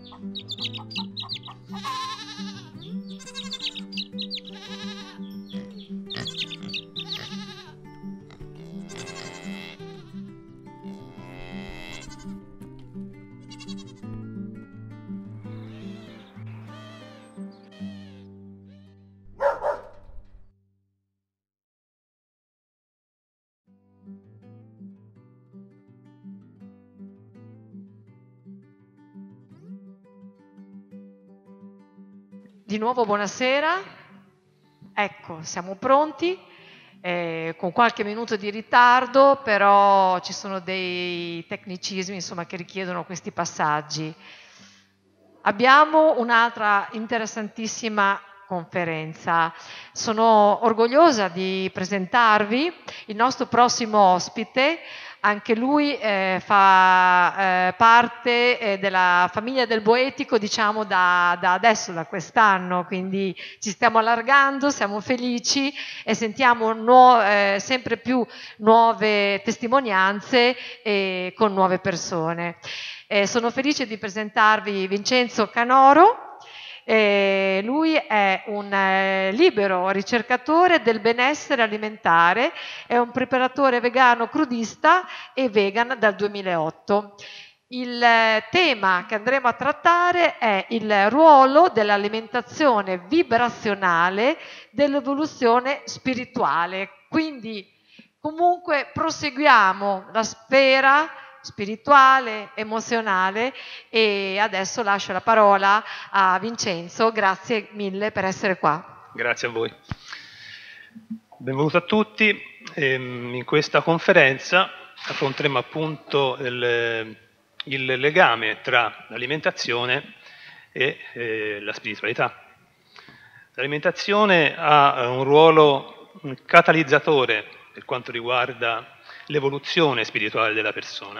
Di nuovo buonasera, ecco siamo pronti, con qualche minuto di ritardo, però ci sono dei tecnicismi insomma, che richiedono questi passaggi. Abbiamo un'altra interessantissima conferenza. Sono orgogliosa di presentarvi il nostro prossimo ospite. Anche lui fa parte della famiglia del Boetico, diciamo, da adesso, da quest'anno, quindi ci stiamo allargando, siamo felici e sentiamo sempre più nuove testimonianze con nuove persone. Sono felice di presentarvi Vincenzo Canoro. Lui è un libero ricercatore del benessere alimentare, è un preparatore vegano crudista e vegan dal 2008. Il tema che andremo a trattare è il ruolo dell'alimentazione vibrazionale dell'evoluzione spirituale. Quindi comunque proseguiamo la sfera spirituale, emozionale e adesso lascio la parola a Vincenzo. Grazie mille per essere qua. Grazie a voi. Benvenuto a tutti. In questa conferenza affronteremo appunto il legame tra l'alimentazione e la spiritualità. L'alimentazione ha un ruolo catalizzatore per quanto riguarda l'evoluzione spirituale della persona.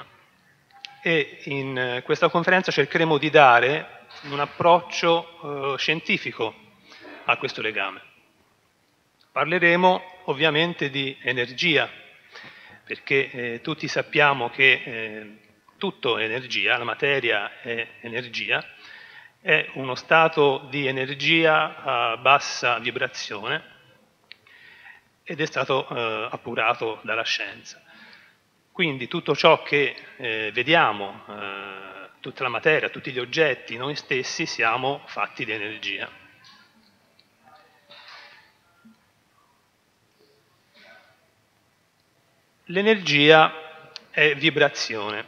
E in questa conferenza cercheremo di dare un approccio scientifico a questo legame. Parleremo ovviamente di energia, perché tutti sappiamo che tutto è energia, la materia è energia, è uno stato di energia a bassa vibrazione ed è stato appurato dalla scienza. Quindi tutto ciò che vediamo, tutta la materia, tutti gli oggetti, noi stessi siamo fatti di energia. L'energia è vibrazione.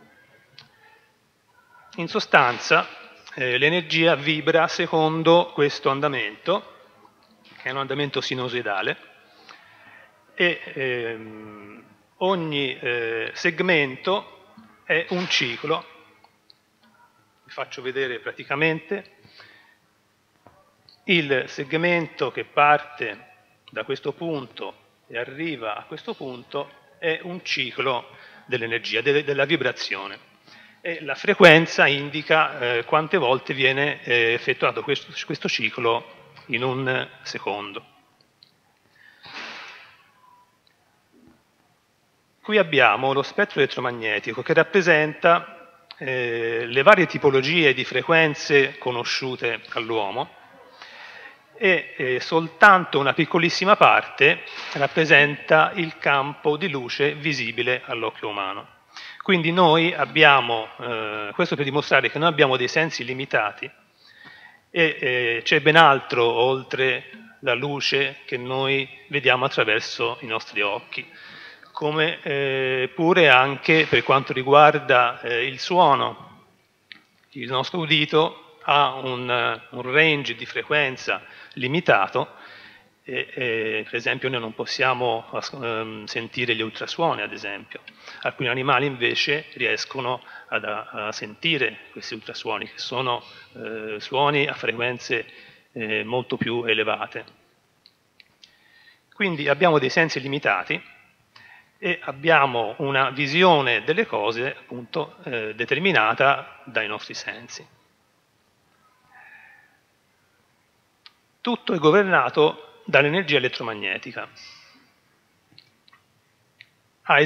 In sostanza l'energia vibra secondo questo andamento, che è un andamento sinusoidale, e ogni segmento è un ciclo. Vi faccio vedere praticamente il segmento che parte da questo punto e arriva a questo punto è un ciclo dell'energia, della vibrazione. E la frequenza indica quante volte viene effettuato questo ciclo in un secondo. Qui abbiamo lo spettro elettromagnetico che rappresenta le varie tipologie di frequenze conosciute all'uomo e soltanto una piccolissima parte rappresenta il campo di luce visibile all'occhio umano. Quindi noi abbiamo, questo per dimostrare che noi abbiamo dei sensi limitati e c'è ben altro oltre la luce che noi vediamo attraverso i nostri occhi, come pure anche per quanto riguarda il suono. Il nostro udito ha un range di frequenza limitato e per esempio noi non possiamo sentire gli ultrasuoni, ad esempio. Alcuni animali invece riescono a sentire questi ultrasuoni, che sono suoni a frequenze molto più elevate. Quindi abbiamo dei sensi limitati e abbiamo una visione delle cose appunto determinata dai nostri sensi. Tutto è governato dall'energia elettromagnetica.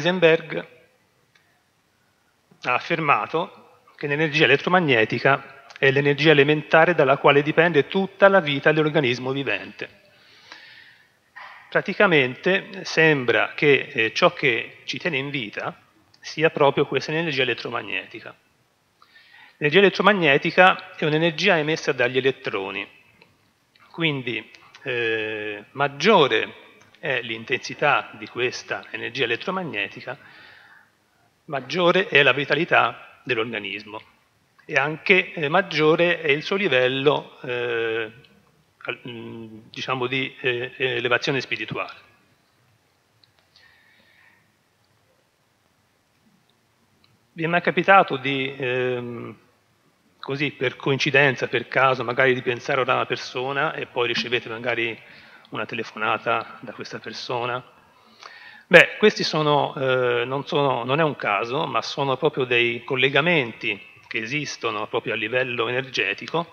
Heisenberg ha affermato che l'energia elettromagnetica è l'energia elementare dalla quale dipende tutta la vita dell'organismo vivente. Praticamente sembra che ciò che ci tiene in vita sia proprio questa energia elettromagnetica. L'energia elettromagnetica è un'energia emessa dagli elettroni, quindi maggiore è l'intensità di questa energia elettromagnetica, maggiore è la vitalità dell'organismo e anche maggiore è il suo livello diciamo di elevazione spirituale. Vi è mai capitato di, così per coincidenza, per caso, magari di pensare a una persona e poi ricevete magari una telefonata da questa persona? Beh, questi non è un caso, ma sono proprio dei collegamenti che esistono proprio a livello energetico.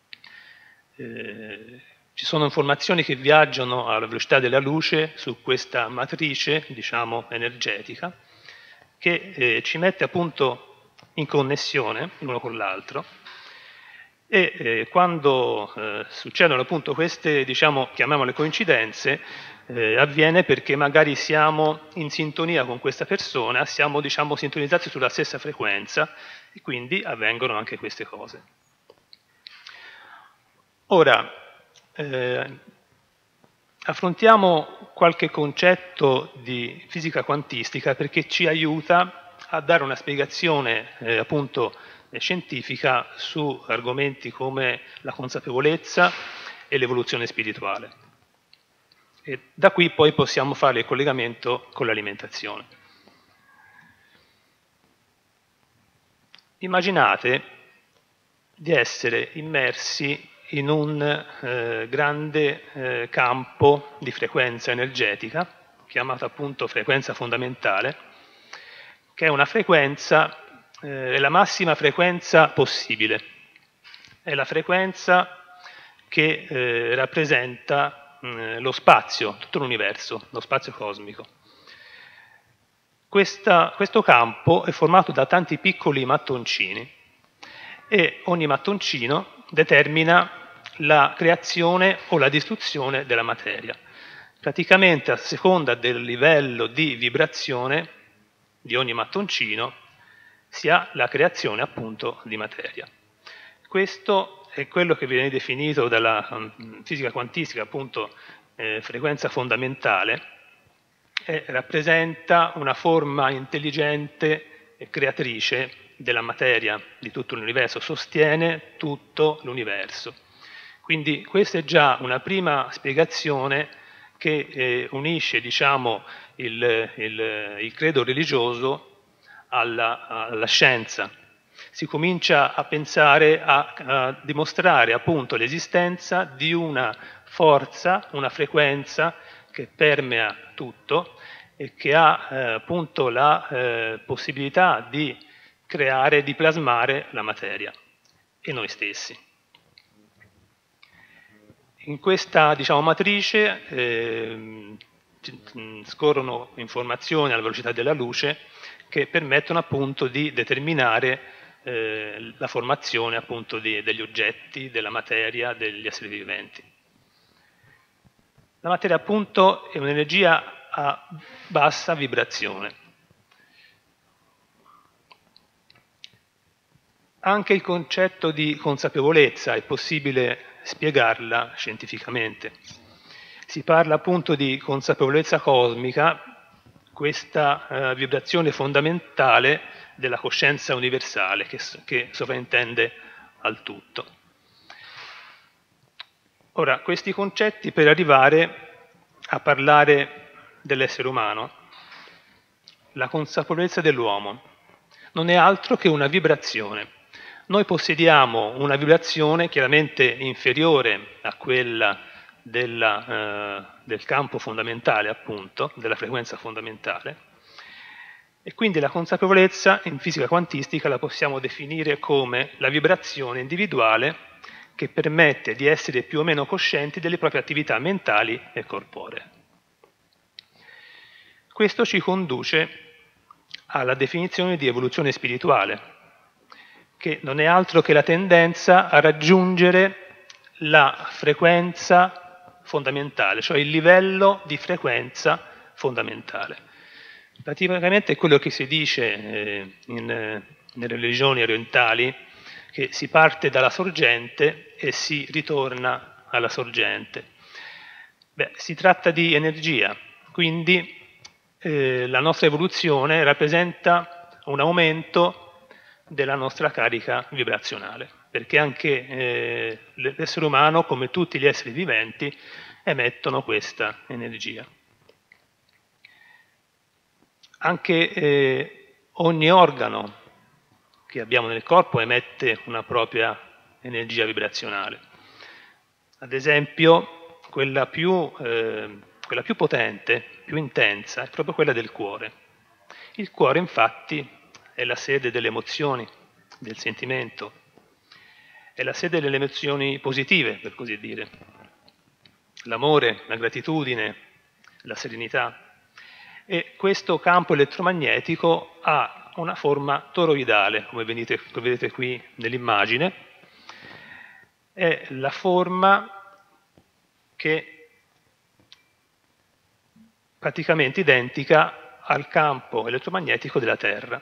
Ci sono informazioni che viaggiano alla velocità della luce su questa matrice, diciamo, energetica, che ci mette appunto in connessione l'uno con l'altro e quando succedono appunto queste, diciamo, chiamiamole coincidenze, avviene perché magari siamo in sintonia con questa persona, siamo, diciamo, sintonizzati sulla stessa frequenza e quindi avvengono anche queste cose. Ora, affrontiamo qualche concetto di fisica quantistica perché ci aiuta a dare una spiegazione appunto scientifica su argomenti come la consapevolezza e l'evoluzione spirituale. E da qui poi possiamo fare il collegamento con l'alimentazione. Immaginate di essere immersi in un grande campo di frequenza energetica, chiamata appunto frequenza fondamentale, che è una frequenza, è la massima frequenza possibile, è la frequenza che rappresenta lo spazio, tutto l'universo, lo spazio cosmico. Questo campo è formato da tanti piccoli mattoncini e ogni mattoncino determina la creazione o la distruzione della materia. Praticamente a seconda del livello di vibrazione di ogni mattoncino si ha la creazione appunto di materia. Questo è quello che viene definito dalla fisica quantistica appunto frequenza fondamentale e rappresenta una forma intelligente e creatrice della materia di tutto l'universo, sostiene tutto l'universo. Quindi questa è già una prima spiegazione che unisce, diciamo, il credo religioso alla scienza. Si comincia a pensare, a dimostrare appunto l'esistenza di una forza, una frequenza che permea tutto e che ha appunto la possibilità di creare, di plasmare la materia e noi stessi. In questa, diciamo, matrice scorrono informazioni alla velocità della luce che permettono appunto di determinare la formazione appunto degli oggetti, della materia, degli esseri viventi. La materia appunto è un'energia a bassa vibrazione. Anche il concetto di consapevolezza è possibile spiegarla scientificamente. Si parla appunto di consapevolezza cosmica, questa vibrazione fondamentale della coscienza universale che sovrintende al tutto. Ora, questi concetti per arrivare a parlare dell'essere umano, la consapevolezza dell'uomo non è altro che una vibrazione. Noi possediamo una vibrazione chiaramente inferiore a quella del campo fondamentale, appunto, della frequenza fondamentale, e quindi la consapevolezza in fisica quantistica la possiamo definire come la vibrazione individuale che permette di essere più o meno coscienti delle proprie attività mentali e corporee. Questo ci conduce alla definizione di evoluzione spirituale. che non è altro che la tendenza a raggiungere la frequenza fondamentale, cioè il livello di frequenza fondamentale. Praticamente è quello che si dice nelle religioni orientali, che si parte dalla sorgente e si ritorna alla sorgente. Beh, si tratta di energia, quindi la nostra evoluzione rappresenta un aumento della nostra carica vibrazionale, perché anche l'essere umano, come tutti gli esseri viventi, emettono questa energia. Anche ogni organo che abbiamo nel corpo emette una propria energia vibrazionale. Ad esempio, quella più potente, più intensa, è proprio quella del cuore. Il cuore, infatti, è la sede delle emozioni, del sentimento, è la sede delle emozioni positive, per così dire. L'amore, la gratitudine, la serenità. E questo campo elettromagnetico ha una forma toroidale, come vedete qui nell'immagine. È la forma che praticamente identica al campo elettromagnetico della Terra.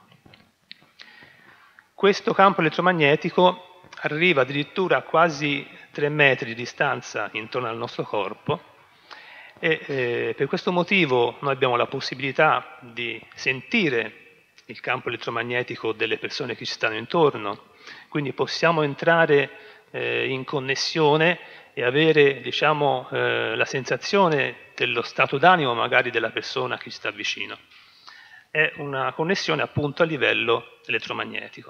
Questo campo elettromagnetico arriva addirittura a quasi 3 metri di distanza intorno al nostro corpo e per questo motivo noi abbiamo la possibilità di sentire il campo elettromagnetico delle persone che ci stanno intorno, quindi possiamo entrare in connessione e avere, diciamo, la sensazione dello stato d'animo magari della persona che ci sta vicino. È una connessione appunto a livello elettromagnetico.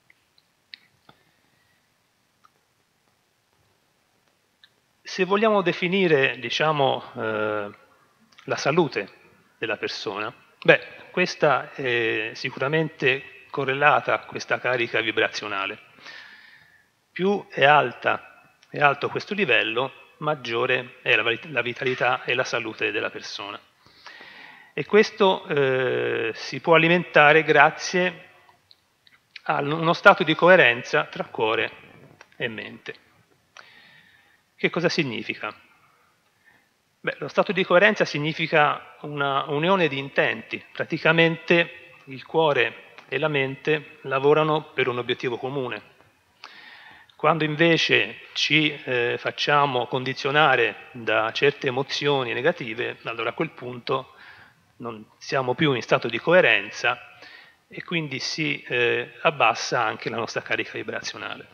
Se vogliamo definire, diciamo, la salute della persona, beh, questa è sicuramente correlata a questa carica vibrazionale. Più è alto questo livello, maggiore è la vitalità e la salute della persona. E questo si può alimentare grazie a uno stato di coerenza tra cuore e mente. Che cosa significa? Beh, lo stato di coerenza significa una unione di intenti. Praticamente il cuore e la mente lavorano per un obiettivo comune. Quando invece ci facciamo condizionare da certe emozioni negative, allora a quel punto non siamo più in stato di coerenza e quindi si abbassa anche la nostra carica vibrazionale.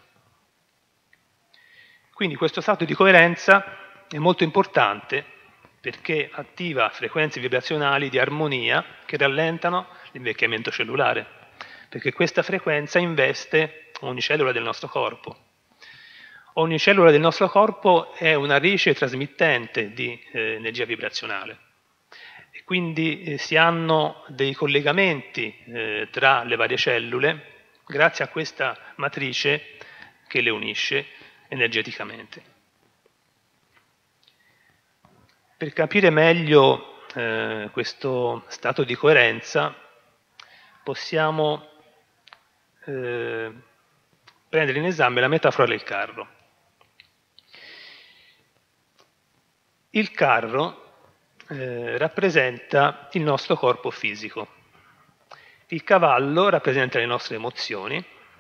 Quindi questo stato di coerenza è molto importante perché attiva frequenze vibrazionali di armonia che rallentano l'invecchiamento cellulare, perché questa frequenza investe ogni cellula del nostro corpo. Ogni cellula del nostro corpo è una radice trasmittente di energia vibrazionale e quindi si hanno dei collegamenti tra le varie cellule grazie a questa matrice che le unisce energeticamente. Per capire meglio questo stato di coerenza possiamo prendere in esame la metafora del carro. Il carro rappresenta il nostro corpo fisico, il cavallo rappresenta le nostre emozioni,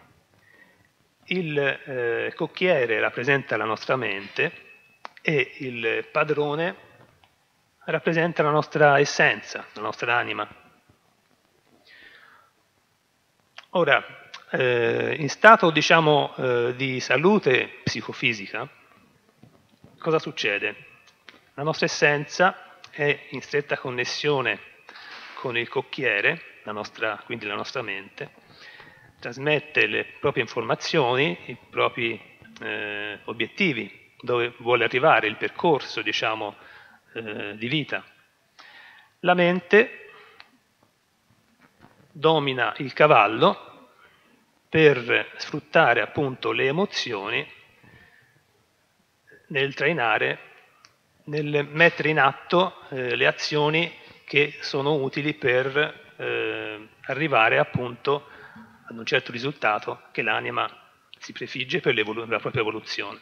il cocchiere rappresenta la nostra mente e il padrone rappresenta la nostra essenza, la nostra anima. Ora, in stato, diciamo, di salute psicofisica, cosa succede? La nostra essenza è in stretta connessione con il cocchiere, quindi la nostra mente, trasmette le proprie informazioni, i propri obiettivi, dove vuole arrivare, il percorso, diciamo, di vita. La mente domina il cavallo per sfruttare appunto le emozioni nel trainare, nel mettere in atto le azioni che sono utili per arrivare appunto ad un certo risultato che l'anima si prefigge per la propria evoluzione.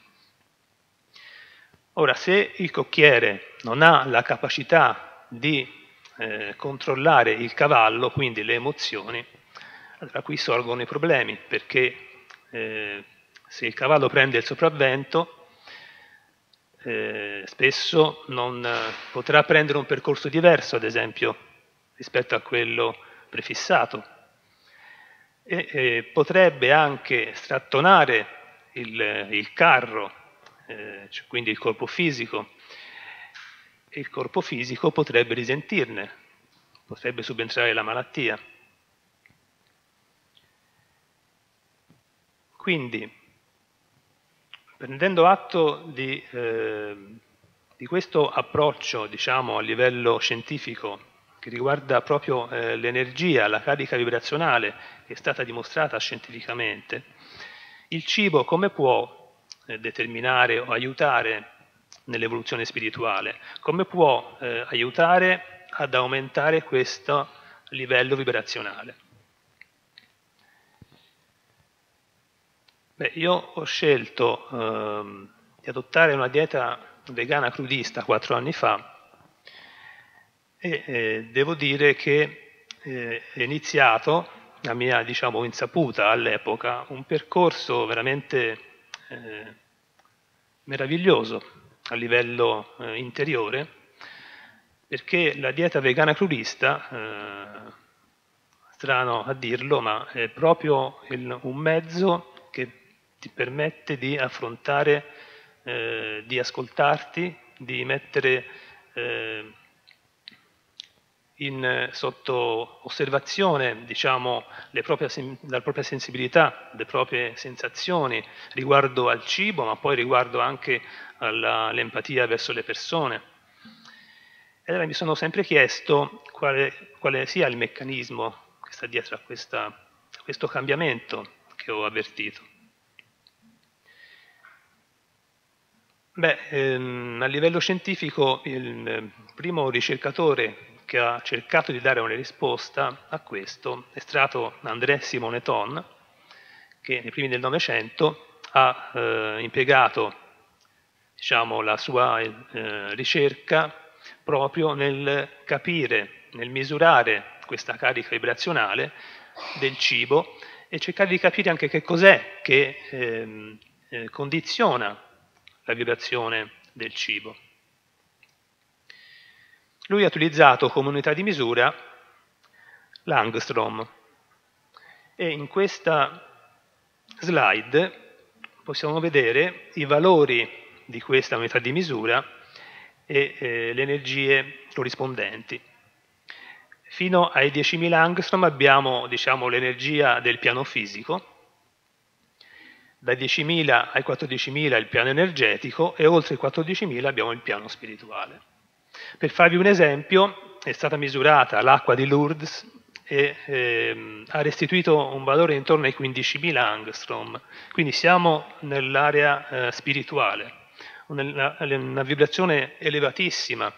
Ora, se il cocchiere non ha la capacità di controllare il cavallo, quindi le emozioni, allora qui sorgono i problemi, perché se il cavallo prende il sopravvento, spesso non potrà prendere un percorso diverso, ad esempio, rispetto a quello prefissato, e potrebbe anche strattonare il carro, cioè quindi il corpo fisico, e il corpo fisico potrebbe risentirne, potrebbe subentrare la malattia. Quindi, prendendo atto di questo approccio, diciamo, a livello scientifico, che riguarda proprio l'energia, la carica vibrazionale, che è stata dimostrata scientificamente, il cibo come può determinare o aiutare nell'evoluzione spirituale? Come può aiutare ad aumentare questo livello vibrazionale? Beh, io ho scelto di adottare una dieta vegana crudista 4 anni fa e devo dire che è iniziato, a mia diciamo, insaputa all'epoca, un percorso veramente meraviglioso a livello interiore, perché la dieta vegana crudista, strano a dirlo, ma è proprio un mezzo che ti permette di affrontare, di ascoltarti, di mettere sotto osservazione, diciamo, la propria sensibilità, le proprie sensazioni riguardo al cibo, ma poi riguardo anche all'empatia verso le persone. E allora mi sono sempre chiesto quale sia il meccanismo che sta dietro a questo cambiamento che ho avvertito. Beh, a livello scientifico il primo ricercatore che ha cercato di dare una risposta a questo è stato André Simoneton, che nei primi del Novecento ha impiegato, diciamo, la sua ricerca proprio nel capire, nel misurare questa carica vibrazionale del cibo e cercare di capire anche che cos'è che condiziona la vibrazione del cibo. Lui ha utilizzato come unità di misura l'angstrom e in questa slide possiamo vedere i valori di questa unità di misura e le energie corrispondenti. Fino ai 10.000 angstrom abbiamo, diciamo, l'energia del piano fisico, dai 10.000 ai 14.000 il piano energetico e oltre i 14.000 abbiamo il piano spirituale. Per farvi un esempio, è stata misurata l'acqua di Lourdes e ha restituito un valore intorno ai 15.000 angstrom, quindi siamo nell'area spirituale, una vibrazione elevatissima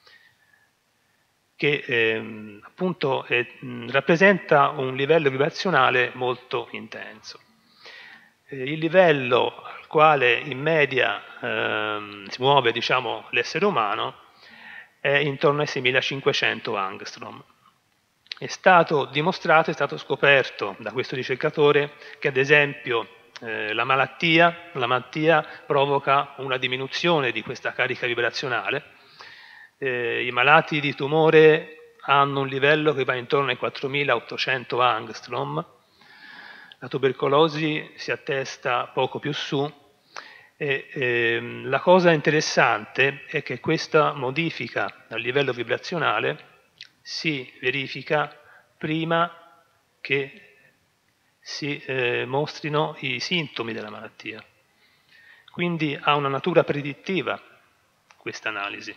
che appunto rappresenta un livello vibrazionale molto intenso. Il livello al quale in media si muove, diciamo, l'essere umano è intorno ai 6.500 angstrom. È stato dimostrato, è stato scoperto da questo ricercatore che ad esempio la malattia provoca una diminuzione di questa carica vibrazionale. I malati di tumore hanno un livello che va intorno ai 4.800 angstrom, la tubercolosi si attesta poco più su e la cosa interessante è che questa modifica a livello vibrazionale si verifica prima che si mostrino i sintomi della malattia. Quindi ha una natura predittiva questa analisi.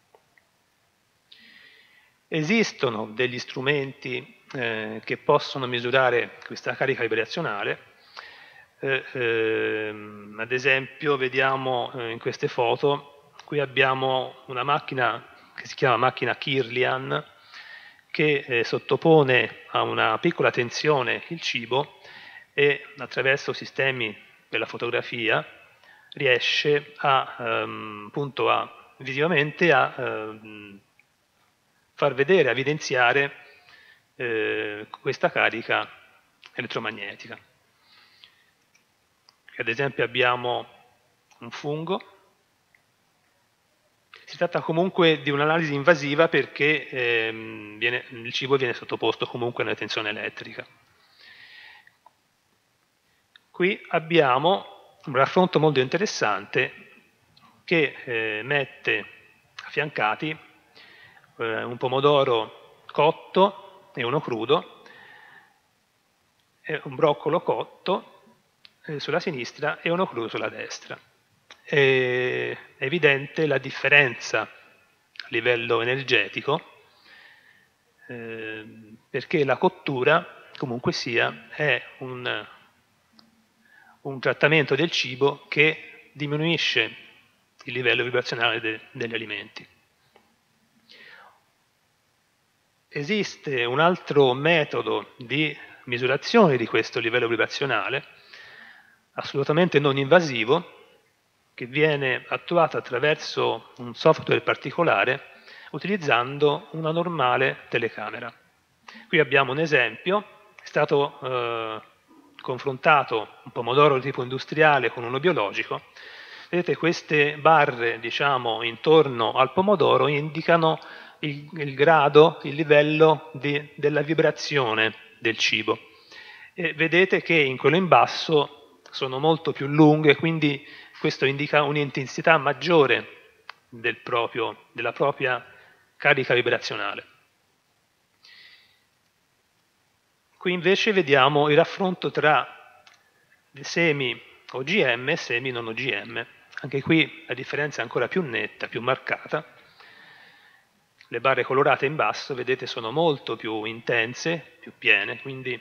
Esistono degli strumenti che possono misurare questa carica vibrazionale. Ad esempio, vediamo in queste foto, qui abbiamo una macchina che si chiama macchina Kirlian, che sottopone a una piccola tensione il cibo e attraverso sistemi per la fotografia riesce appunto visivamente a far vedere, a evidenziare questa carica elettromagnetica. Ad esempio abbiamo un fungo. Si tratta comunque di un'analisi invasiva perché il cibo viene sottoposto comunque a una tensione elettrica. Qui abbiamo un raffronto molto interessante che mette affiancati un pomodoro cotto e uno crudo, e un broccolo cotto sulla sinistra e uno crudo sulla destra. È evidente la differenza a livello energetico perché la cottura comunque sia è un trattamento del cibo che diminuisce il livello vibrazionale degli alimenti. Esiste un altro metodo di misurazione di questo livello vibrazionale, assolutamente non invasivo, che viene attuato attraverso un software particolare utilizzando una normale telecamera. Qui abbiamo un esempio, è stato confrontato un pomodoro di tipo industriale con uno biologico. Vedete, queste barre, diciamo, intorno al pomodoro indicano il grado, il livello della vibrazione del cibo. E vedete che in quello in basso sono molto più lunghe, quindi questo indica un'intensità maggiore della propria carica vibrazionale. Qui invece vediamo il raffronto tra semi OGM e semi non OGM. Anche qui la differenza è ancora più netta, più marcata. Le barre colorate in basso, vedete, sono molto più intense, più piene, quindi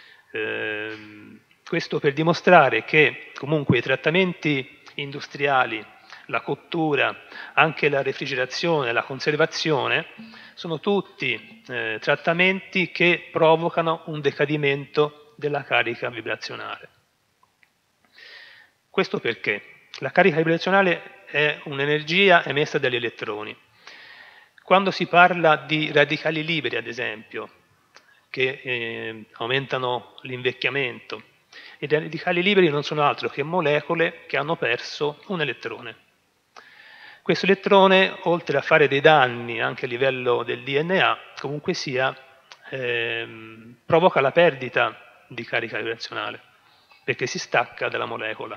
questo per dimostrare che comunque i trattamenti industriali, la cottura, anche la refrigerazione, la conservazione, sono tutti trattamenti che provocano un decadimento della carica vibrazionale. Questo perché la carica vibrazionale è un'energia emessa dagli elettroni. Quando si parla di radicali liberi, ad esempio, che aumentano l'invecchiamento, i radicali liberi non sono altro che molecole che hanno perso un elettrone. Questo elettrone, oltre a fare dei danni anche a livello del DNA, comunque sia, provoca la perdita di carica vibrazionale, perché si stacca dalla molecola.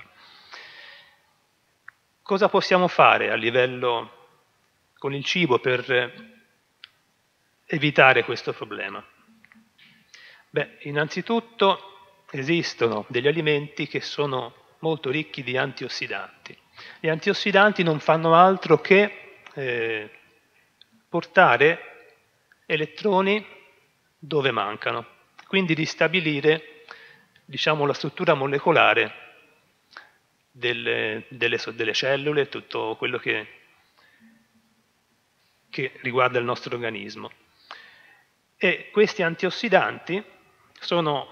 Cosa possiamo fare a livello con il cibo per evitare questo problema? Beh, innanzitutto esistono degli alimenti che sono molto ricchi di antiossidanti. Gli antiossidanti non fanno altro che portare elettroni dove mancano, quindi ristabilire, diciamo, la struttura molecolare delle cellule, tutto quello che riguarda il nostro organismo. E questi antiossidanti sono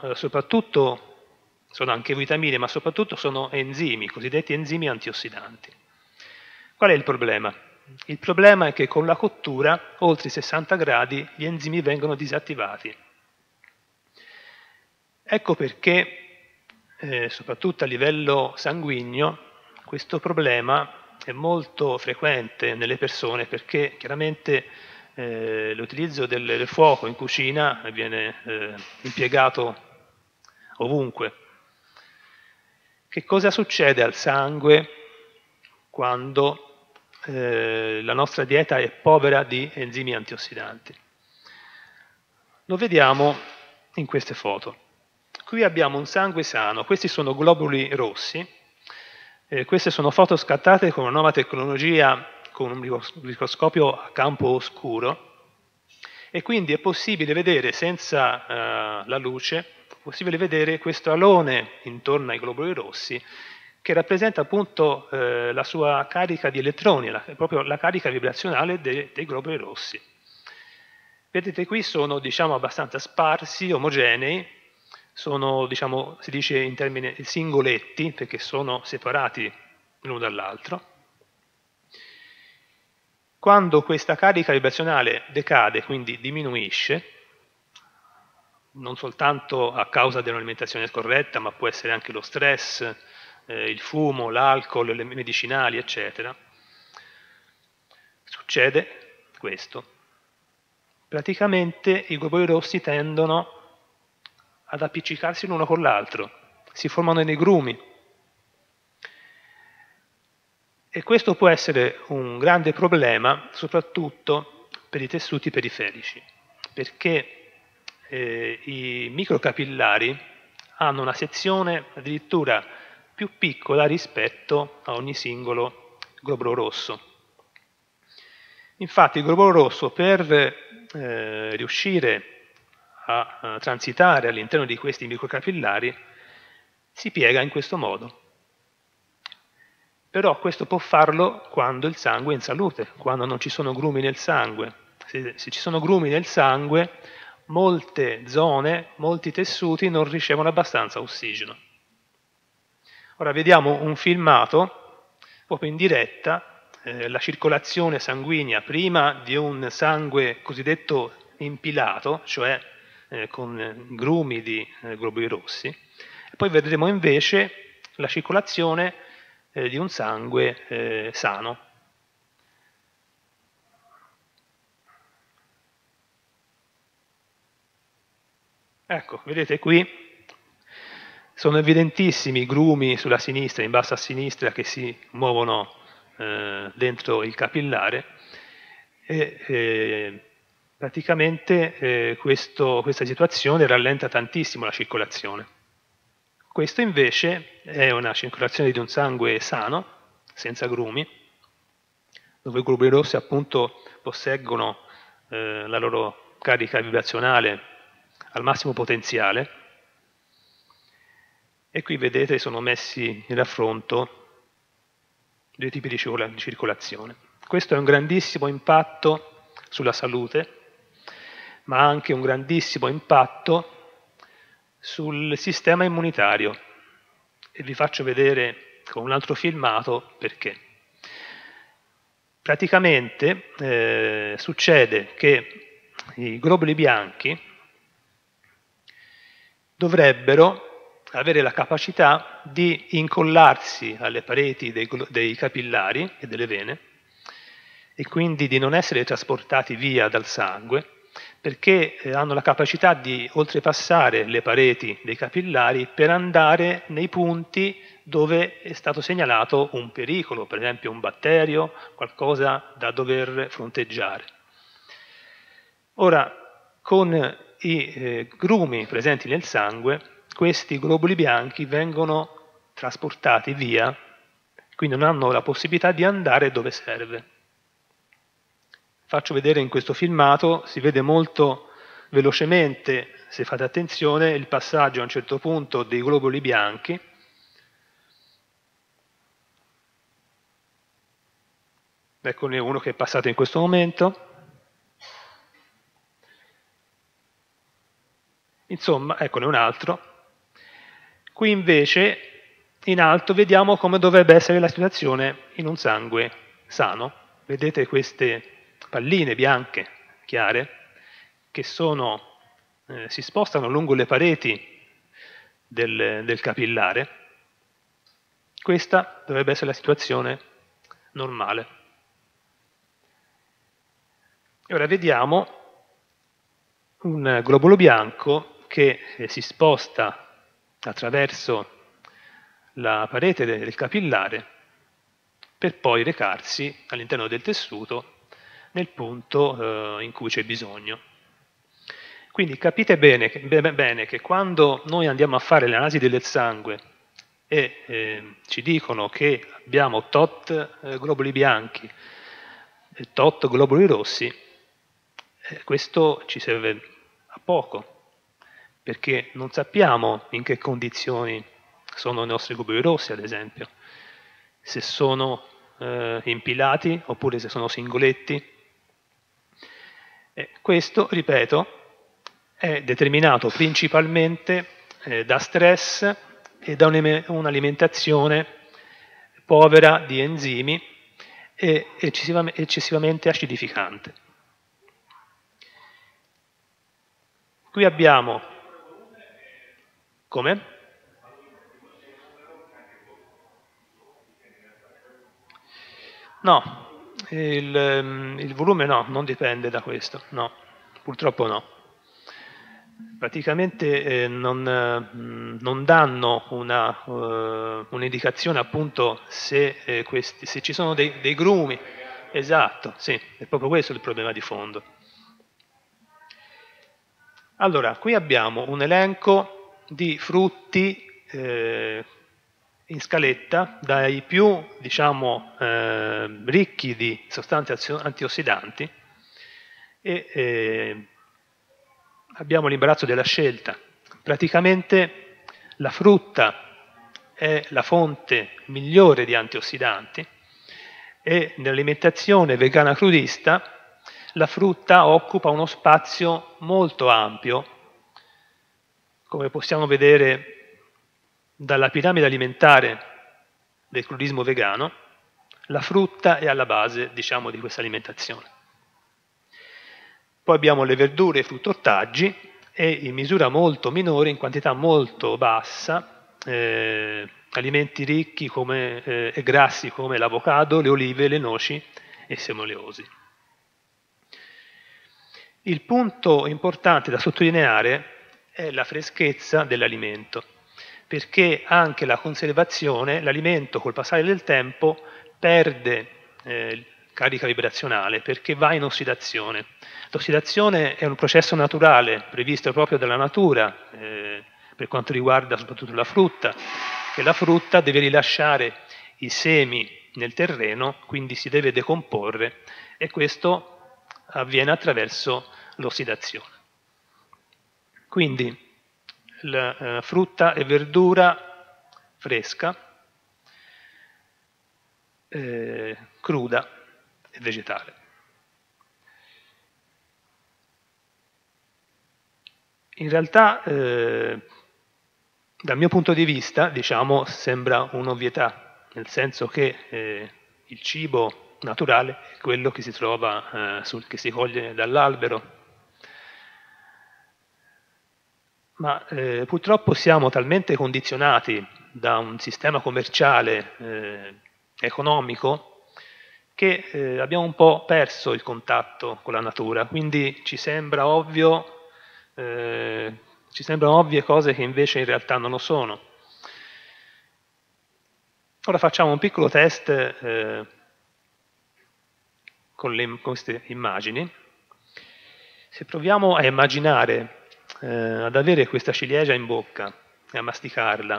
anche vitamine, ma soprattutto sono enzimi, cosiddetti enzimi antiossidanti. Qual è il problema? Il problema è che con la cottura, oltre i 60 gradi, gli enzimi vengono disattivati. Ecco perché, soprattutto a livello sanguigno, questo problema è molto frequente nelle persone perché chiaramente l'utilizzo del fuoco in cucina viene impiegato ovunque. Che cosa succede al sangue quando la nostra dieta è povera di enzimi antiossidanti? Lo vediamo in queste foto. Qui abbiamo un sangue sano, questi sono globuli rossi, queste sono foto scattate con una nuova tecnologia con un microscopio a campo oscuro e quindi è possibile vedere senza la luce, è possibile vedere questo alone intorno ai globuli rossi che rappresenta appunto la sua carica di elettroni, proprio la carica vibrazionale dei globuli rossi. Vedete qui sono abbastanza sparsi, omogenei, sono si dice in termini singoletti perché sono separati l'uno dall'altro. Quando questa carica vibrazionale decade, quindi diminuisce, non soltanto a causa dell'alimentazione scorretta, ma può essere anche lo stress, il fumo, l'alcol, le medicinali, eccetera, succede questo. Praticamente i globuli rossi tendono ad appiccicarsi l'uno con l'altro, si formano dei grumi. E questo può essere un grande problema, soprattutto per i tessuti periferici, perché i microcapillari hanno una sezione addirittura più piccola rispetto a ogni singolo globulo rosso. Infatti il globulo rosso per riuscire a transitare all'interno di questi microcapillari si piega in questo modo. Però questo può farlo quando il sangue è in salute, quando non ci sono grumi nel sangue. Se ci sono grumi nel sangue, molte zone, molti tessuti non ricevono abbastanza ossigeno. Ora vediamo un filmato, proprio in diretta, la circolazione sanguigna prima di un sangue cosiddetto impilato, cioè con grumi di globuli rossi, e poi vedremo invece la circolazione di un sangue sano. Ecco, vedete qui sono evidentissimi i grumi sulla sinistra, in basso a sinistra, che si muovono dentro il capillare e praticamente questa situazione rallenta tantissimo la circolazione. Questo invece è una circolazione di un sangue sano, senza grumi, dove i globuli rossi appunto posseggono la loro carica vibrazionale al massimo potenziale, e qui vedete sono messi in raffronto due tipi di circolazione. Questo è un grandissimo impatto sulla salute, ma anche un grandissimo impatto sul sistema immunitario, e vi faccio vedere con un altro filmato perché. Praticamente succede che i globuli bianchi dovrebbero avere la capacità di incollarsi alle pareti dei capillari e delle vene e quindi di non essere trasportati via dal sangue, perché hanno la capacità di oltrepassare le pareti dei capillari per andare nei punti dove è stato segnalato un pericolo, per esempio un batterio, qualcosa da dover fronteggiare. Ora, con i grumi presenti nel sangue, questi globuli bianchi vengono trasportati via, quindi non hanno la possibilità di andare dove serve. Faccio vedere in questo filmato, si vede molto velocemente, se fate attenzione, il passaggio a un certo punto dei globuli bianchi. Eccone uno che è passato in questo momento. Insomma, eccone un altro. Qui invece, in alto, vediamo come dovrebbe essere la situazione in un sangue sano. Vedete queste palline bianche, chiare, che si spostano lungo le pareti del capillare. Questa dovrebbe essere la situazione normale. E ora vediamo un globulo bianco che si sposta attraverso la parete del capillare per poi recarsi all'interno del tessuto nel punto in cui c'è bisogno. Quindi capite bene che quando noi andiamo a fare le analisi del sangue e ci dicono che abbiamo tot globuli bianchi e tot globuli rossi, questo ci serve a poco, perché non sappiamo in che condizioni sono i nostri globuli rossi, ad esempio, se sono impilati oppure se sono singoletti. Questo, ripeto, è determinato principalmente da stress e da un'alimentazione povera di enzimi e eccessivamente acidificante. Qui abbiamo... Come? No, il volume no, non dipende da questo, no, purtroppo no. Praticamente non danno un'indicazione appunto se ci sono dei grumi. Esatto, sì, è proprio questo il problema di fondo. Allora, qui abbiamo un elenco di frutti in scaletta, dai più, diciamo, ricchi di sostanze antiossidanti e abbiamo l'imbarazzo della scelta. Praticamente la frutta è la fonte migliore di antiossidanti e nell'alimentazione vegana crudista la frutta occupa uno spazio molto ampio, come possiamo vedere dalla piramide alimentare del crudismo vegano. La frutta è alla base, diciamo, di questa alimentazione. Poi abbiamo le verdure e i fruttortaggi e in misura molto minore, in quantità molto bassa, alimenti ricchi e grassi come l'avocado, le olive, le noci e i semi oleosi. Il punto importante da sottolineare è la freschezza dell'alimento, perché anche la conservazione, l'alimento col passare del tempo perde carica vibrazionale perché va in ossidazione. L'ossidazione è un processo naturale previsto proprio dalla natura per quanto riguarda soprattutto la frutta, che la frutta deve rilasciare i semi nel terreno, quindi si deve decomporre e questo avviene attraverso l'ossidazione. Quindi la frutta e verdura fresca, cruda e vegetale. In realtà, dal mio punto di vista, diciamo, sembra un'ovvietà, nel senso che il cibo naturale è quello che si trova, che si coglie dall'albero. Ma purtroppo siamo talmente condizionati da un sistema commerciale economico che abbiamo un po' perso il contatto con la natura, quindi ci sembrano ovvie cose che invece in realtà non lo sono. Ora facciamo un piccolo test con queste immagini. Se proviamo a immaginare ad avere questa ciliegia in bocca e a masticarla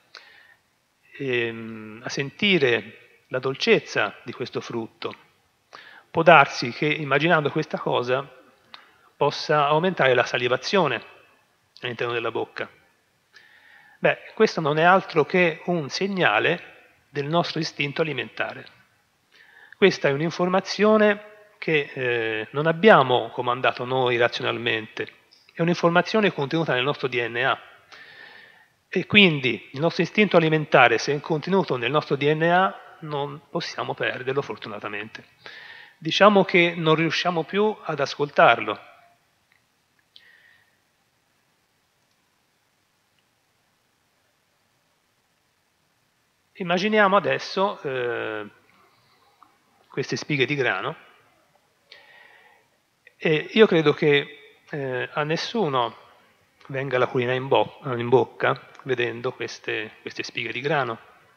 e a sentire la dolcezza di questo frutto, può darsi che immaginando questa cosa possa aumentare la salivazione all'interno della bocca. Beh, questo non è altro che un segnale del nostro istinto alimentare. Questa è un'informazione che non abbiamo comandato noi razionalmente, è un'informazione contenuta nel nostro DNA e quindi il nostro istinto alimentare, se è contenuto nel nostro DNA, non possiamo perderlo fortunatamente. Diciamo che non riusciamo più ad ascoltarlo. Immaginiamo adesso queste spighe di grano e io credo che a nessuno venga l'acquolina in bocca vedendo queste spighe di grano.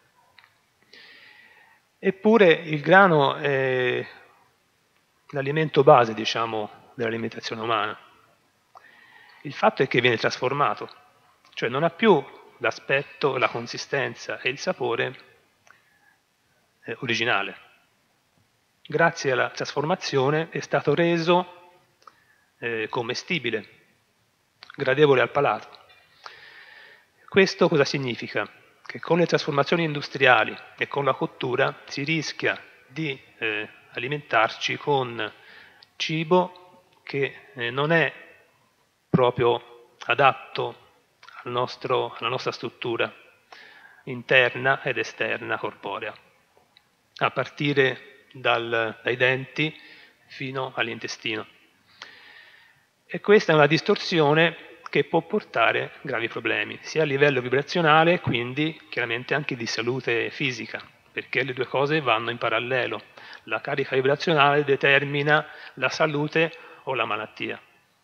Eppure il grano è l'alimento base, diciamo, dell'alimentazione umana. Il fatto è che viene trasformato, cioè non ha più l'aspetto, la consistenza e il sapore originale. Grazie alla trasformazione è stato reso commestibile, gradevole al palato. Questo cosa significa? Che con le trasformazioni industriali e con la cottura si rischia di alimentarci con cibo che non è proprio adatto alla nostra struttura interna ed esterna corporea, a partire dai denti fino all'intestino. E questa è una distorsione che può portare gravi problemi, sia a livello vibrazionale, quindi chiaramente anche di salute fisica, perché le due cose vanno in parallelo. La carica vibrazionale determina la salute o la malattia.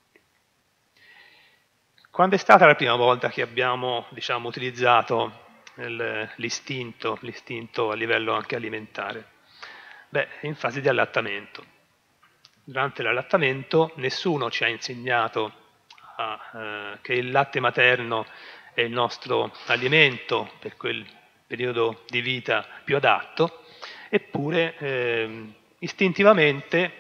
Quando è stata la prima volta che abbiamo, diciamo, utilizzato l'istinto a livello anche alimentare? Beh, in fase di allattamento. Durante l'allattamento nessuno ci ha insegnato che il latte materno è il nostro alimento per quel periodo di vita più adatto, eppure istintivamente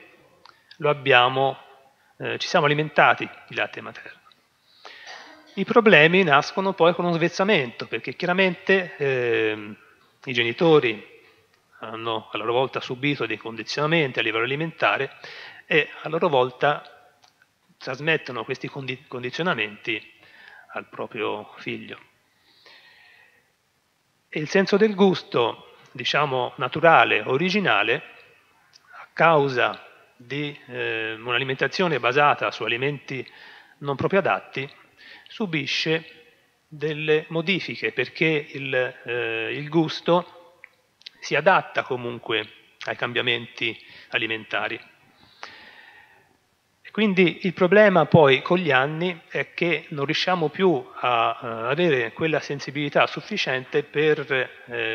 ci siamo alimentati di latte materno. I problemi nascono poi con uno svezzamento, perché chiaramente i genitori hanno a loro volta subito dei condizionamenti a livello alimentare e a loro volta trasmettono questi condizionamenti al proprio figlio. E il senso del gusto, diciamo naturale, originale, a causa di un'alimentazione basata su alimenti non proprio adatti, subisce delle modifiche, perché il gusto si adatta comunque ai cambiamenti alimentari. Quindi il problema poi con gli anni è che non riusciamo più a avere quella sensibilità sufficiente per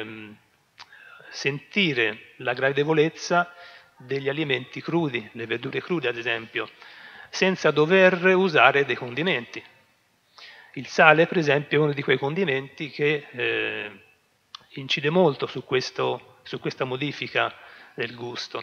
sentire la gradevolezza degli alimenti crudi, le verdure crude ad esempio, senza dover usare dei condimenti. Il sale, per esempio, è uno di quei condimenti che incide molto su questa modifica del gusto.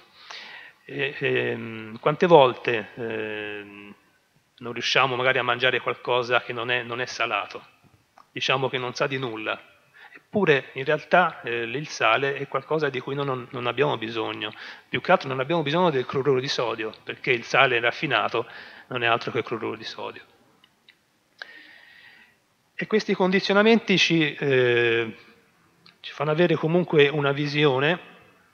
Quante volte non riusciamo magari a mangiare qualcosa che non è salato, diciamo che non sa di nulla, eppure in realtà il sale è qualcosa di cui non abbiamo bisogno, più che altro non abbiamo bisogno del cloruro di sodio, perché il sale raffinato non è altro che il cloruro di sodio. E questi condizionamenti ci fanno avere comunque una visione,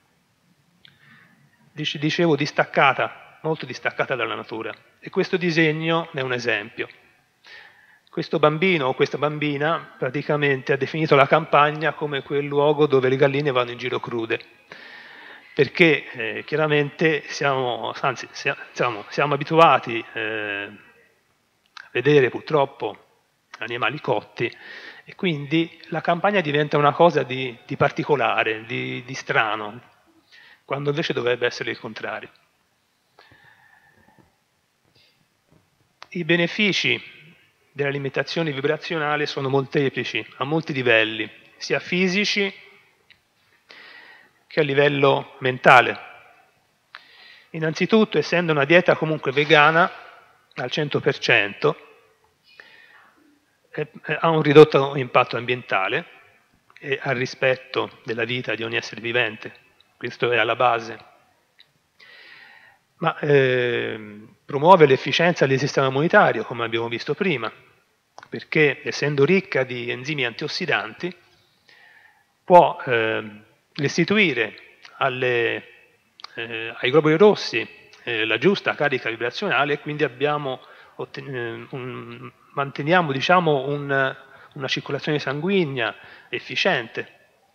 dicevo, distaccata, molto distaccata dalla natura. E questo disegno è un esempio. Questo bambino o questa bambina praticamente ha definito la campagna come quel luogo dove le galline vanno in giro crude, perché chiaramente siamo abituati a vedere purtroppo animali cotti, e quindi la campagna diventa una cosa di particolare, di strano, quando invece dovrebbe essere il contrario. I benefici dell'alimentazione vibrazionale sono molteplici, a molti livelli, sia fisici che a livello mentale. Innanzitutto, essendo una dieta comunque vegana al 100%, ha un ridotto impatto ambientale e al rispetto della vita di ogni essere vivente. Questo è alla base. Ma promuove l'efficienza del sistema immunitario, come abbiamo visto prima, perché essendo ricca di enzimi antiossidanti può restituire ai globuli rossi la giusta carica vibrazionale, e quindi manteniamo diciamo, una circolazione sanguigna efficiente.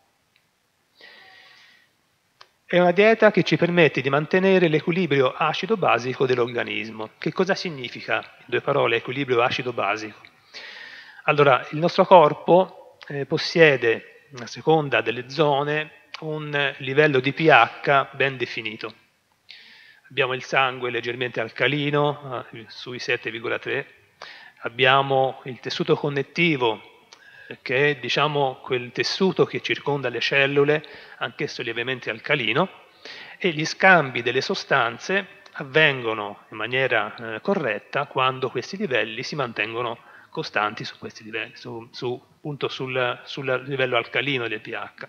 È una dieta che ci permette di mantenere l'equilibrio acido-basico dell'organismo. Che cosa significa, in due parole, equilibrio acido-basico? Allora, il nostro corpo possiede, a seconda delle zone, un livello di pH ben definito. Abbiamo il sangue leggermente alcalino, sui 7,3, abbiamo il tessuto connettivo, che è diciamo quel tessuto che circonda le cellule, anch'esso lievemente alcalino, e gli scambi delle sostanze avvengono in maniera corretta quando questi livelli si mantengono costanti su questi livelli, appunto sul livello alcalino del pH.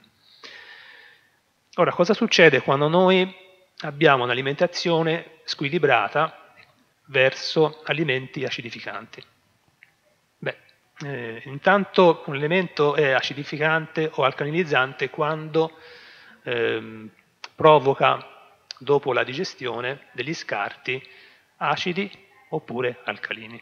Ora, cosa succede quando noi abbiamo un'alimentazione squilibrata, verso alimenti acidificanti. Intanto un elemento è acidificante o alcalinizzante quando provoca dopo la digestione degli scarti acidi oppure alcalini.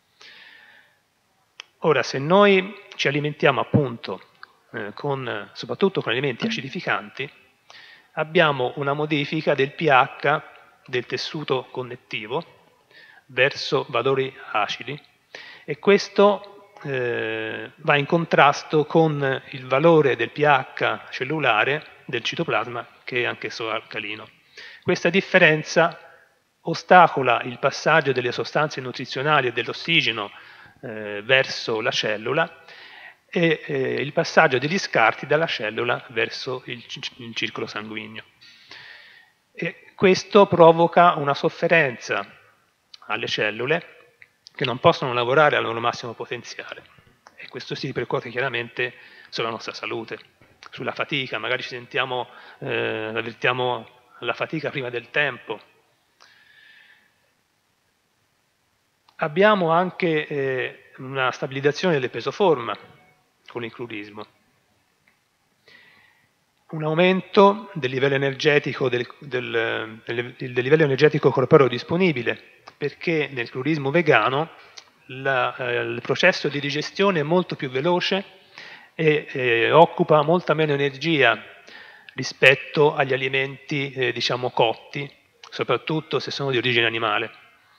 Ora, se noi ci alimentiamo appunto soprattutto con alimenti acidificanti, abbiamo una modifica del pH del tessuto connettivo verso valori acidi e questo va in contrasto con il valore del pH cellulare del citoplasma, che è anch'esso alcalino. Questa differenza ostacola il passaggio delle sostanze nutrizionali e dell'ossigeno verso la cellula e il passaggio degli scarti dalla cellula verso il circolo sanguigno. E questo provoca una sofferenza alle cellule che non possono lavorare al loro massimo potenziale e questo si ripercuote chiaramente sulla nostra salute, sulla fatica, magari ci sentiamo, avvertiamo la fatica prima del tempo. Abbiamo anche una stabilizzazione del peso forma con l'inclurismo, un aumento del livello energetico, del livello energetico corporeo disponibile, perché nel clorismo vegano il processo di digestione è molto più veloce e occupa molta meno energia rispetto agli alimenti diciamo cotti, soprattutto se sono di origine animale.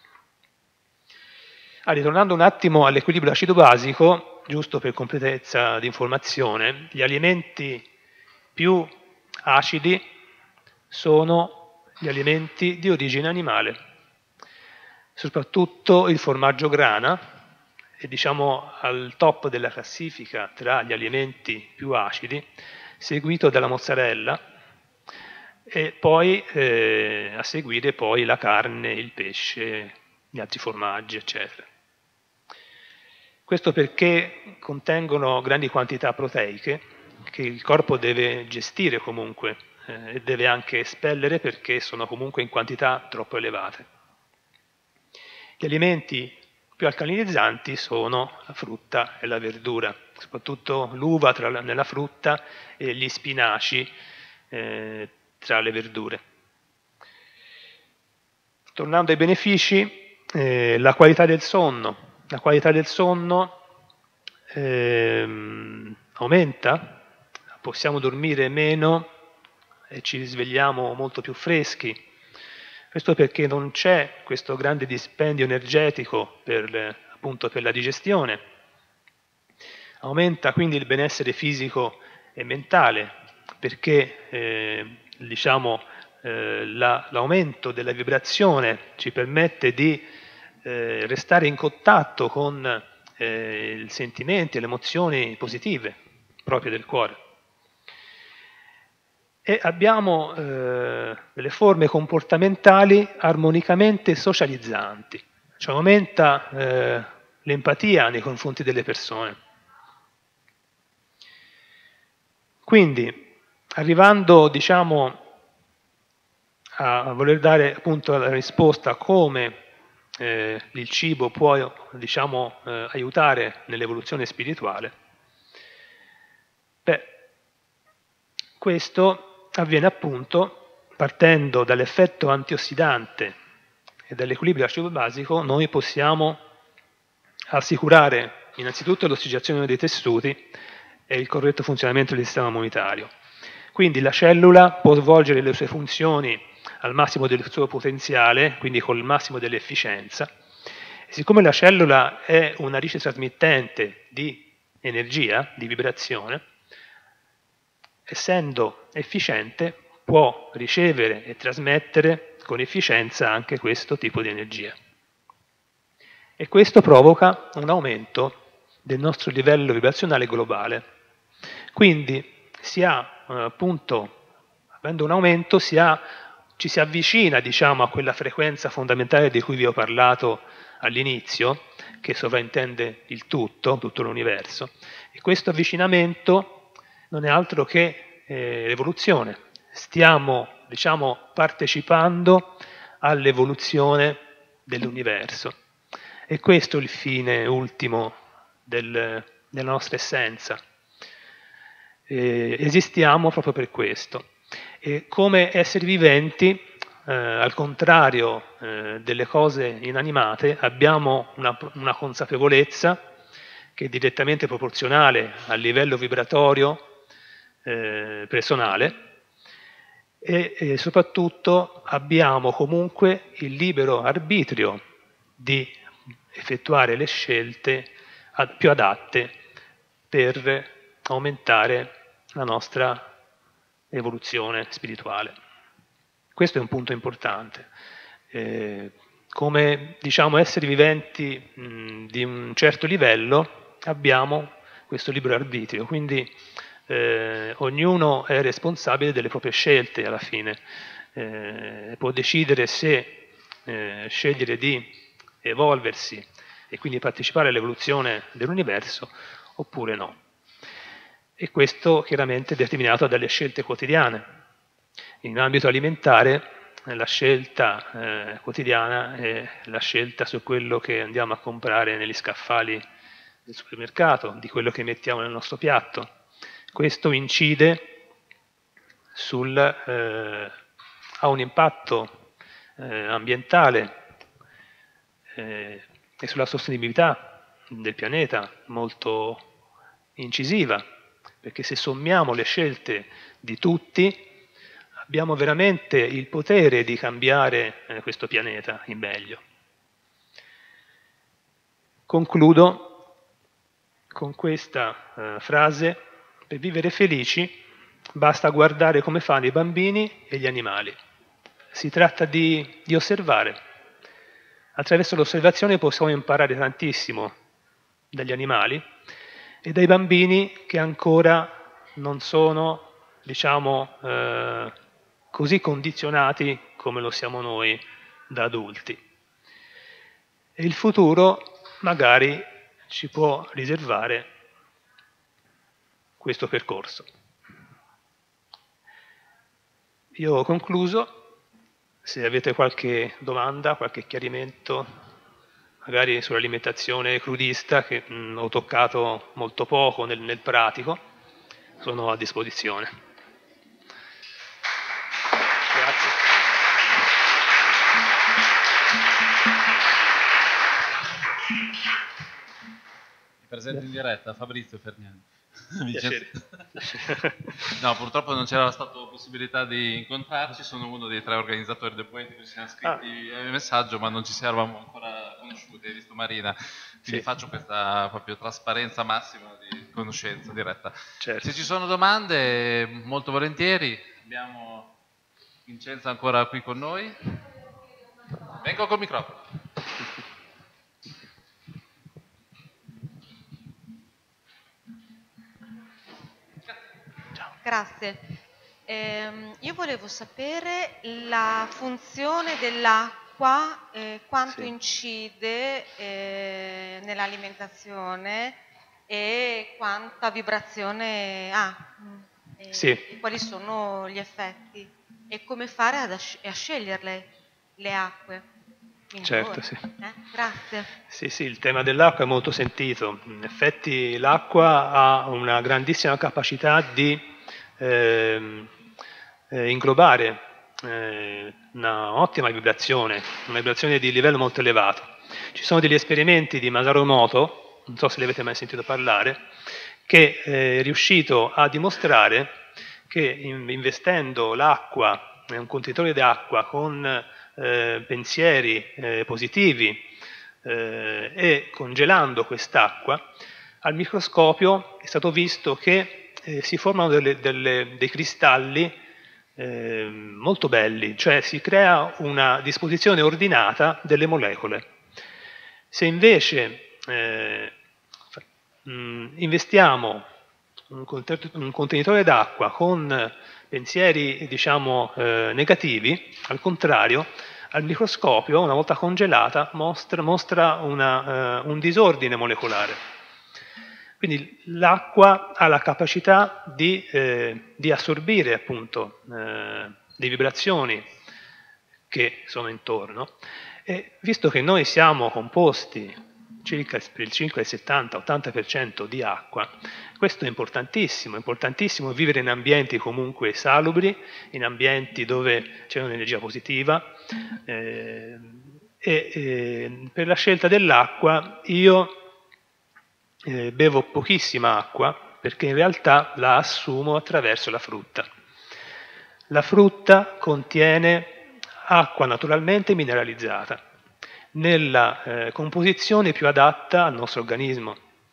Ritornando un attimo all'equilibrio acido-basico, giusto per completezza di informazione, gli alimenti più acidi sono gli alimenti di origine animale, soprattutto il formaggio grana è diciamo al top della classifica tra gli alimenti più acidi, seguito dalla mozzarella e poi a seguire poi la carne, il pesce, gli altri formaggi, eccetera. Questo perché contengono grandi quantità proteiche che il corpo deve gestire comunque e deve anche espellere perché sono comunque in quantità troppo elevate. Gli alimenti più alcalinizzanti sono la frutta e la verdura, soprattutto l'uva nella frutta e gli spinaci tra le verdure. Tornando ai benefici, la qualità del sonno. La qualità del sonno aumenta, possiamo dormire meno e ci risvegliamo molto più freschi. Questo perché non c'è questo grande dispendio energetico appunto per la digestione. Aumenta quindi il benessere fisico e mentale perché diciamo, l'aumento della vibrazione ci permette di restare in contatto con i sentimenti e le emozioni positive proprie del cuore. E abbiamo delle forme comportamentali armonicamente socializzanti, cioè aumenta l'empatia nei confronti delle persone. Quindi, arrivando diciamo, a voler dare appunto la risposta a come il cibo può diciamo, aiutare nell'evoluzione spirituale, questo avviene appunto partendo dall'effetto antiossidante e dall'equilibrio acido-basico, noi possiamo assicurare innanzitutto l'ossigenazione dei tessuti e il corretto funzionamento del sistema immunitario. Quindi la cellula può svolgere le sue funzioni al massimo del suo potenziale, quindi col massimo dell'efficienza. E siccome la cellula è una radice trasmittente di energia, di vibrazione, essendo efficiente può ricevere e trasmettere con efficienza anche questo tipo di energia. E questo provoca un aumento del nostro livello vibrazionale globale. Quindi si ha appunto, avendo un aumento, ci si avvicina diciamo, a quella frequenza fondamentale di cui vi ho parlato all'inizio, che sovraintende il tutto l'universo. E questo avvicinamento non è altro che l'evoluzione. Stiamo, diciamo, partecipando all'evoluzione dell'universo. E questo è il fine ultimo della nostra essenza. Esistiamo proprio per questo. E come esseri viventi, al contrario delle cose inanimate, abbiamo una consapevolezza che è direttamente proporzionale al livello vibratorio personale e soprattutto abbiamo comunque il libero arbitrio di effettuare le scelte più adatte per aumentare la nostra evoluzione spirituale. Questo è un punto importante. Come diciamo esseri viventi di un certo livello abbiamo questo libero arbitrio, quindi ognuno è responsabile delle proprie scelte alla fine, può decidere se scegliere di evolversi e quindi partecipare all'evoluzione dell'universo oppure no. E questo chiaramente è determinato dalle scelte quotidiane. In ambito alimentare la scelta quotidiana è la scelta su quello che andiamo a comprare negli scaffali del supermercato, di quello che mettiamo nel nostro piatto. Questo incide ha un impatto ambientale e sulla sostenibilità del pianeta molto incisiva, perché se sommiamo le scelte di tutti abbiamo veramente il potere di cambiare questo pianeta in meglio. Concludo con questa frase: per vivere felici basta guardare come fanno i bambini e gli animali. Si tratta di osservare. Attraverso l'osservazione possiamo imparare tantissimo dagli animali e dai bambini che ancora non sono, diciamo, così condizionati come lo siamo noi da adulti. E il futuro magari ci può riservare questo percorso. Io ho concluso, se avete qualche domanda, qualche chiarimento, magari sull'alimentazione crudista, che ho toccato molto poco nel pratico, sono a disposizione. Grazie. Presente in diretta Fabrizio Fergnani. Piacere. No, purtroppo non c'era stata possibilità di incontrarci, sono uno dei 3 organizzatori del Point che ci siamo scritti a messaggio, ma non ci eravamo ancora conosciuti, hai visto Marina, quindi faccio questa proprio trasparenza massima di conoscenza diretta. Certo. Se ci sono domande, molto volentieri, abbiamo Vincenzo ancora qui con noi. Vengo col microfono. Grazie. Io volevo sapere la funzione dell'acqua, quanto incide nell'alimentazione e quanta vibrazione ha, e quali sono gli effetti e come fare a sceglierle le acque. Certo, sì. Grazie. Sì, il tema dell'acqua è molto sentito. In effetti l'acqua ha una grandissima capacità di inglobare una ottima vibrazione, una vibrazione di livello molto elevato. Ci sono degli esperimenti di Masaru Emoto, non so se ne avete mai sentito parlare, che è riuscito a dimostrare che investendo l'acqua, un contenitore d'acqua con pensieri positivi e congelando quest'acqua, al microscopio è stato visto che si formano dei cristalli molto belli, cioè si crea una disposizione ordinata delle molecole. Se invece investiamo un contenitore d'acqua con pensieri, diciamo, negativi, al contrario, al microscopio, una volta congelata, mostra un disordine molecolare. Quindi l'acqua ha la capacità di assorbire appunto le vibrazioni che sono intorno E visto che noi siamo composti circa per il 70-80% di acqua, questo è importantissimo vivere in ambienti comunque salubri, in ambienti dove c'è un'energia positiva, per la scelta dell'acqua io bevo pochissima acqua perché in realtà la assumo attraverso la frutta. La frutta contiene acqua naturalmente mineralizzata nella composizione più adatta al nostro organismo.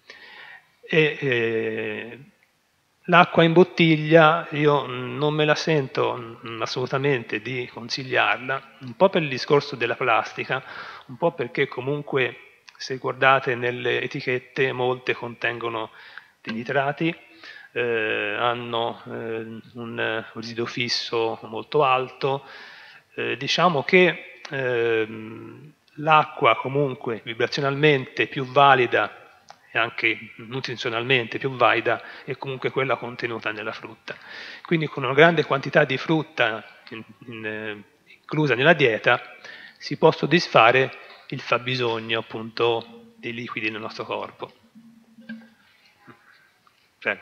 L'acqua in bottiglia io non me la sento assolutamente di consigliarla, un po' per il discorso della plastica, un po' perché comunque se guardate nelle etichette molte contengono dei nitrati, hanno un residuo fisso molto alto. Diciamo che l'acqua comunque vibrazionalmente più valida e anche nutrizionalmente più valida è comunque quella contenuta nella frutta. Quindi con una grande quantità di frutta inclusa nella dieta si può soddisfare il fabbisogno appunto dei liquidi nel nostro corpo. Prego.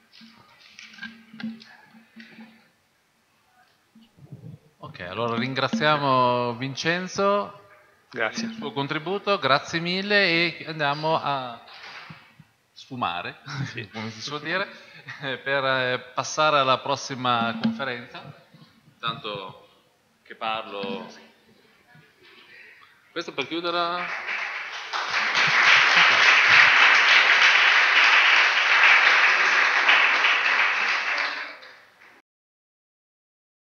Ok, allora ringraziamo Vincenzo. Grazie. Per il suo contributo, grazie mille e andiamo a sfumare, sì, come si suol dire, per passare alla prossima conferenza. Intanto che parlo, questo per chiudere.